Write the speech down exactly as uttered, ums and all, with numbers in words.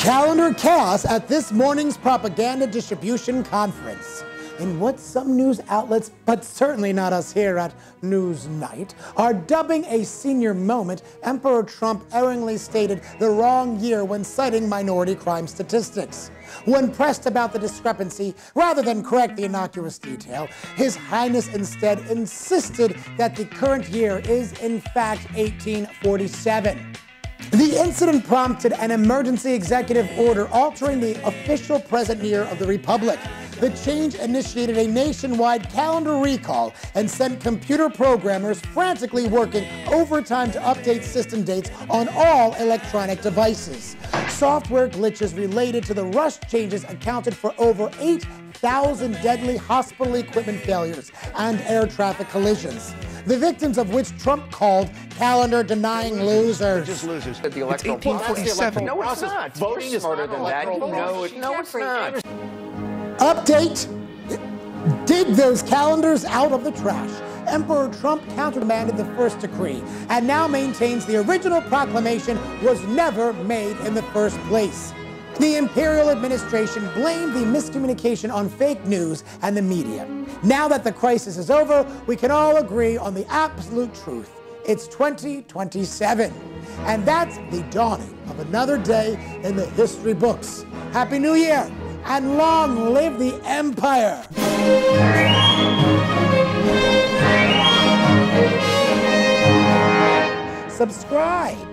Calendar chaos at this morning's propaganda distribution conference. In what some news outlets, but certainly not us here at Newsnight, are dubbing a senior moment, Emperor Trump erringly stated the wrong year when citing minority crime statistics. When pressed about the discrepancy, rather than correct the innocuous detail, His Highness instead insisted that the current year is in fact eighteen forty-seven. The incident prompted an emergency executive order altering the official present year of the Republic. The change initiated a nationwide calendar recall and sent computer programmers frantically working overtime to update system dates on all electronic devices. Software glitches related to the rush changes accounted for over eight thousand deadly hospital equipment failures and air traffic collisions, the victims of which Trump called calendar-denying losers. Just losers. The It's eighteen forty-seven. No, it's not. Voting is smarter not than that. You electoral know it. No, it's not. Update. Dig those calendars out of the trash. Emperor Trump countermanded the first decree and now maintains the original proclamation was never made in the first place. The imperial administration blamed the miscommunication on fake news and the media. Now that the crisis is over, we can all agree on the absolute truth. It's twenty twenty-seven, and that's the dawning of another day in the history books. Happy New Year, and long live the empire! Subscribe.